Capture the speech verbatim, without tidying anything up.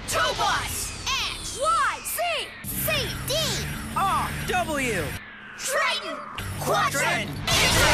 Tobot! X! Y! C! C! D! R! W! Triton! Quatrant!